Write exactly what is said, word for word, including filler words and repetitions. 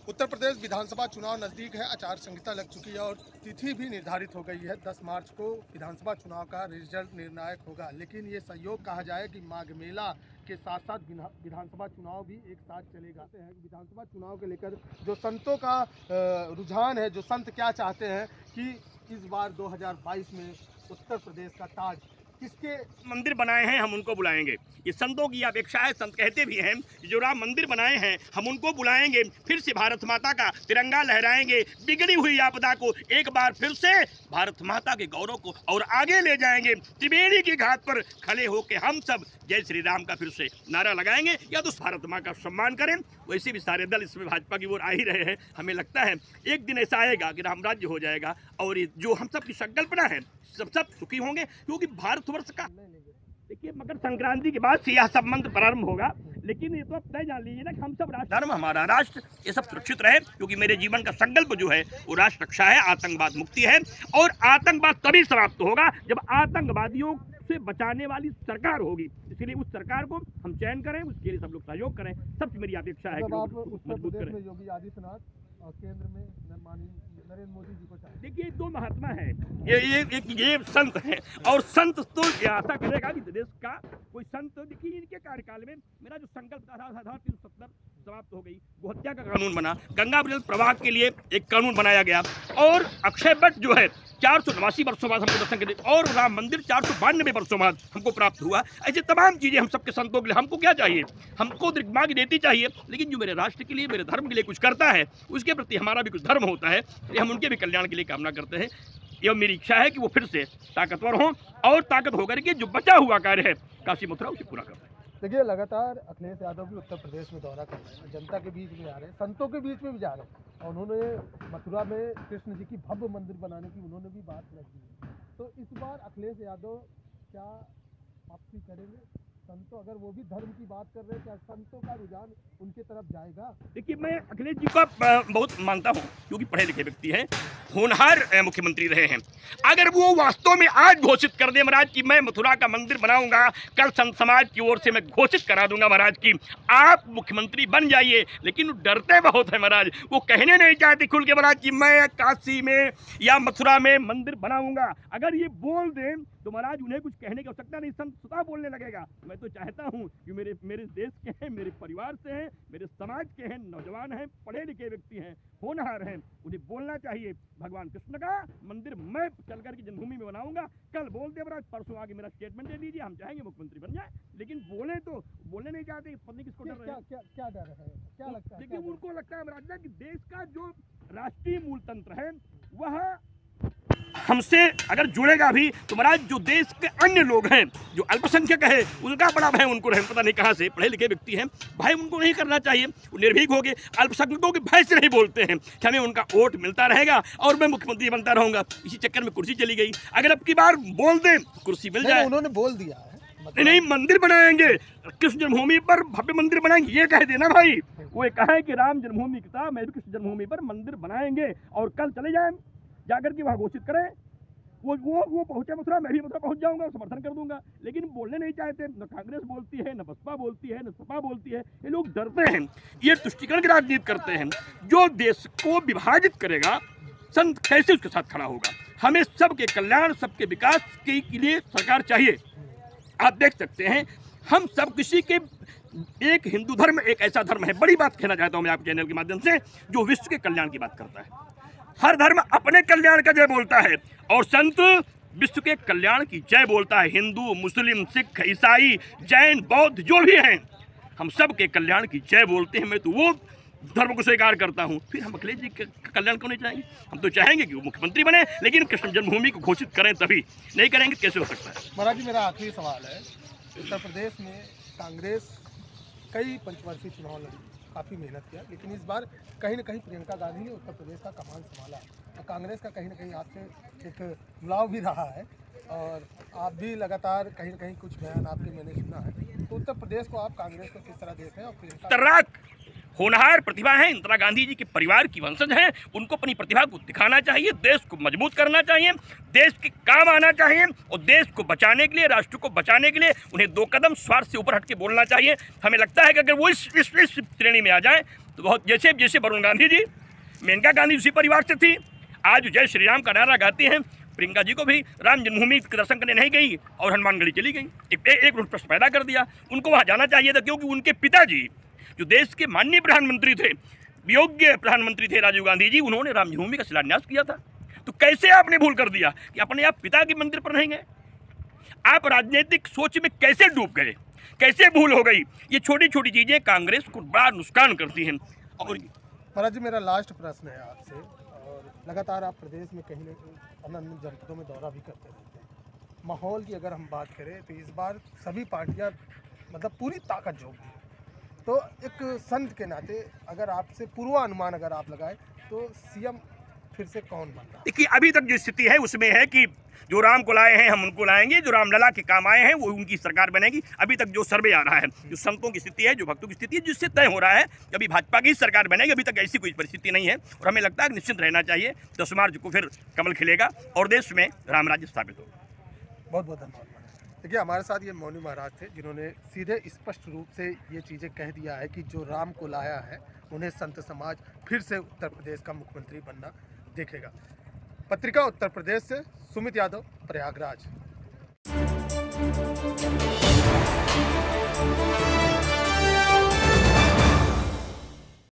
उत्तर प्रदेश विधानसभा चुनाव नज़दीक है, आचार संहिता लग चुकी है और तिथि भी निर्धारित हो गई है। दस मार्च को विधानसभा चुनाव का रिजल्ट निर्णायक होगा, लेकिन ये संयोग कहा जाए कि माघ मेला के साथ साथ विधानसभा चुनाव भी एक साथ चलेगा। विधानसभा चुनाव के लेकर जो संतों का रुझान है, जो संत क्या चाहते हैं कि इस बार दो हज़ार बाईस में उत्तर प्रदेश का ताज किसके मंदिर बनाए हैं हम उनको बुलाएंगे। ये संतों की अपेक्षा है। संत कहते भी हैं जो राम मंदिर बनाए हैं हम उनको बुलाएंगे, फिर से भारत माता का तिरंगा लहराएंगे, बिगड़ी हुई आपदा को एक बार फिर से भारत माता के गौरव को और आगे ले जाएंगे। त्रिवेणी की घाट पर खड़े होकर हम सब जय श्री राम का फिर से नारा लगाएंगे या तो भारत माँ का सम्मान करें। वैसे भी सारे दल इसमें भाजपा की ओर आ ही रहे हैं। हमें लगता है एक दिन ऐसा आएगा कि राम राज्य हो जाएगा और जो हम सब की संकल्पना है सब सब सुखी होंगे, क्योंकि भारतवर्ष का देखिए मकर संक्रांति के बाद से यह संबंध प्रारंभ होगा। लेकिन ये तो अब तय जान लीजिए ना कि हम सब राष्ट्र धर्म, हमारा राष्ट्र, ये सब सुरक्षित रहे, क्योंकि मेरे जीवन का संकल्प जो है वो राष्ट्र रक्षा है, आतंकवाद मुक्ति है। और आतंकवाद तभी समाप्त होगा जब आतंकवादियों से बचाने वाली सरकार होगी। इसलिए उस सरकार को हम चयन करें, उसके लिए सब लोग सहयोग करें। सबसे मेरी अपेक्षा है कि मजबूत करें। योगी आदित्यनाथ और केंद्र में नरेंद्र मोदी जी को चाहिए। देखिए दो महात्मा हैं, ये ये एक ये संत हैं और संत तो ये आशा करेगा कि देश का कोई संत, देखिए इनके कार्यकाल में मेरा जो संकल्प था था तीन सौ सत्तर समाप्त हो गई। वो हत्या का कानून बना, गंगा जल प्रवाह के लिए एक कानून बनाया गया और अक्षय वट जो है चार सौ नवासी वर्षों बाद हमको दर्शन के और राम मंदिर चार सौ बानवे वर्षों बाद हमको प्राप्त हुआ। ऐसे तमाम चीजें हम सबके संतों के लिए हमको क्या चाहिए, हमको दिमाग देती चाहिए। लेकिन जो मेरे राष्ट्र के लिए, मेरे धर्म के लिए कुछ करता है, उसके प्रति हमारा भी कुछ धर्म होता है, हम उनके भी कल्याण के लिए कामना करते हैं। यह मेरी इच्छा है कि वो फिर से ताकतवर हों और ताकत होकर के जो बचा हुआ कार्य है काशी मथुरा उसे पूरा कर दें। देखिए लगातार अखिलेश यादव भी उत्तर प्रदेश में दौरा कर रहे हैं, जनता के बीच में जा रहे हैं, संतों के बीच में भी जा रहे हैं और उन्होंने मथुरा में कृष्ण जी की भव्य मंदिर बनाने की उन्होंने भी बात रखी है। तो इस बार अखिलेश यादव क्या वापसी करेंगे? संतों, अगर वो भी धर्म की बात कर रहे हैं, क्या संतों का रुझान उनके तरफ जाएगा? देखिए मैं अखिलेश जी का बहुत मानता हूँ, क्योंकि पढ़े लिखे व्यक्ति हैं, होनहार मुख्यमंत्री रहे हैं। अगर वो वास्तव में आज घोषित कर दे महाराज कि मैं मथुरा का मंदिर बनाऊंगा, कल संत समाज की ओर से मैं घोषित करा दूंगा महाराज की आप मुख्यमंत्री बन जाइए, लेकिन वो डरते बहुत है महाराज। वो कहने नहीं चाहते खुल के महाराज कि मैं काशी में या मथुरा में मंदिर बनाऊंगा। अगर ये बोल दें तो महाराज उन्हें कुछ कहने की आवश्यकता नहीं, संत स्वतः बोलने लगेगा। मैं तो चाहता हूं कि मेरे मेरे देश के हैं, मेरे परिवार से हैं, मेरे समाज के हैं, नौजवान हैं, पढ़े लिखे व्यक्ति हैं, होनहार हैं, उन्हें बोलना चाहिए भगवान कृष्ण का मंदिर मैं चल कर की जन्मभूमि में बनाऊंगा। कल बोल दे महाराज, परसों आगे मेरा स्टेटमेंट दे दीजिए, हम चाहेंगे मुख्यमंत्री बन जाए। लेकिन बोले तो बोलने नहीं चाहते, पत्नी किसको डर रहे हैं? क्या क्या डर है, क्या लगता है? देखिए उनको लगता है महाराज कि देश का जो राष्ट्रीय मूल तंत्र है वह हमसे अगर जुड़ेगा भी तो महाराज जो देश के अन्य लोग हैं, जो अल्पसंख्यक है, उनका बड़ा भय उनको रहे, पता नहीं कहाँ से पढ़े लिखे व्यक्ति हैं, भय उनको नहीं करना चाहिए। वो निर्भीक हो गए, अल्पसंख्यकों के भय से नहीं बोलते हैं कि हमें उनका वोट मिलता रहेगा और मैं मुख्यमंत्री बनता रहूंगा। इसी चक्कर में कुर्सी चली गई। अगर अब की बार बोल दें तो कुर्सी मिल जाए। उन्होंने बोल दिया है नहीं नहीं मंदिर बनाएंगे, कृष्ण जन्मभूमि पर भव्य मंदिर बनाएंगे, ये कह देना भाई। वो कहा है कि राम जन्मभूमि की तरह मैं भी कृष्ण जन्मभूमि पर मंदिर बनाएंगे और कल चले जाए जाकर के वहाँ घोषित करें। वो वो वो पहुंचे मथुरा, मैं भी मथुरा पहुंच जाऊंगा, समर्थन कर दूंगा। लेकिन बोलने नहीं चाहते, न कांग्रेस बोलती है, न बसपा बोलती है, न सपा बोलती है। ये लोग डरते हैं, ये तुष्टिकरण की राजनीति करते हैं। जो देश को विभाजित करेगा संत कैसे उसके साथ खड़ा होगा? हमें सबके कल्याण, सबके विकास के लिए सरकार चाहिए। आप देख सकते हैं हम सब किसी के एक हिंदू धर्म एक ऐसा धर्म है, बड़ी बात कहना चाहता हूं मैं आपके चैनल के माध्यम से, जो विश्व के कल्याण की बात करता है। हर धर्म अपने कल्याण का जय बोलता है और संत विश्व के कल्याण की जय बोलता है। हिंदू, मुस्लिम, सिख, ईसाई, जैन, बौद्ध जो भी हैं, हम सब के कल्याण की जय बोलते हैं। मैं तो वो धर्म को स्वीकार करता हूँ। फिर हम अखिलेश जी के कल्याण को नहीं चाहेंगे? हम तो चाहेंगे कि वो मुख्यमंत्री बने, लेकिन कृष्ण जन्मभूमि को घोषित करें, तभी नहीं करेंगे कैसे हो सकता है? महाराज जी मेरा आखिरी सवाल है, उत्तर प्रदेश में कांग्रेस कई पंचवर्षीय चुनाव लड़ी, काफ़ी मेहनत किया, लेकिन इस बार कहीं ना कहीं प्रियंका गांधी ने उत्तर प्रदेश का कमान संभाला और कांग्रेस का कहीं ना कहीं आपसे एक बुलाव भी रहा है और आप भी लगातार कहीं ना कहीं कुछ बयान आपके मैंने सुना है। तो उत्तर प्रदेश को आप कांग्रेस को किस तरह देख रहे हैं? और प्रियंका होनहार प्रतिभा है, इंदिरा गांधी जी के परिवार की वंशज हैं, उनको अपनी प्रतिभा को दिखाना चाहिए, देश को मजबूत करना चाहिए, देश के काम आना चाहिए और देश को बचाने के लिए, राष्ट्र को बचाने के लिए उन्हें दो कदम स्वार्थ से ऊपर हट के बोलना चाहिए। हमें लगता है कि अगर वो इस इस, इस श्रेणी में आ जाए तो बहुत जैसे जैसे वरुण गांधी जी, मेनका गांधी उसी परिवार से थी, आज जय श्री राम का नारा गाती हैं। प्रियंका जी को भी राम जन्मभूमि के दर्शन करने नहीं गई और हनुमानगढ़ी चली गई। एक एक प्रश्न पैदा कर दिया, उनको वहाँ जाना चाहिए था, क्योंकि उनके पिताजी जो देश के माननीय प्रधानमंत्री थे, योग्य प्रधानमंत्री थे राजीव गांधी जी, उन्होंने राम जन्मभूमि का शिलान्यास किया था। तो कैसे आपने भूल कर दिया कि अपने आप पिता के मंदिर पर नहीं गए? आप राजनीतिक सोच में कैसे डूब गए, कैसे भूल हो गई? ये छोटी छोटी चीजें कांग्रेस को बड़ा नुकसान करती हैं। और महाराज जी, मेरा लास्ट प्रश्न है आपसे, और लगातार आप प्रदेश में कहीं न कहीं अन्य अन्य जनपदों में दौरा भी करते रहते हैं। माहौल की अगर हम बात करें तो इस बार सभी पार्टियां मतलब पूरी ताकत झोंक दी, तो एक संत के नाते अगर आपसे पूर्वानुमान अगर आप लगाए तो सीएम फिर से कौन बन रहा है? देखिए, अभी तक जो स्थिति है उसमें है कि जो राम को लाए हैं हम उनको लाएंगे, जो रामलला के काम आए हैं वो उनकी सरकार बनेगी। अभी तक जो सर्वे आ रहा है, जो संतों की स्थिति है, जो भक्तों की स्थिति है, जिससे तय हो रहा है कि अभी भाजपा की सरकार बनेगी। अभी तक ऐसी कोई परिस्थिति नहीं है और हमें लगता है कि निश्चिंत रहना चाहिए। दस मार्च को फिर कमल खिलेगा और देश में राम राज्य स्थापित होगा। बहुत बहुत धन्यवाद। देखिए, हमारे साथ ये मौनी महाराज थे जिन्होंने सीधे स्पष्ट रूप से ये चीज़ें कह दिया है कि जो राम को लाया है उन्हें संत समाज फिर से उत्तर प्रदेश का मुख्यमंत्री बनना देखेगा। पत्रिका उत्तर प्रदेश से सुमित यादव, प्रयागराज।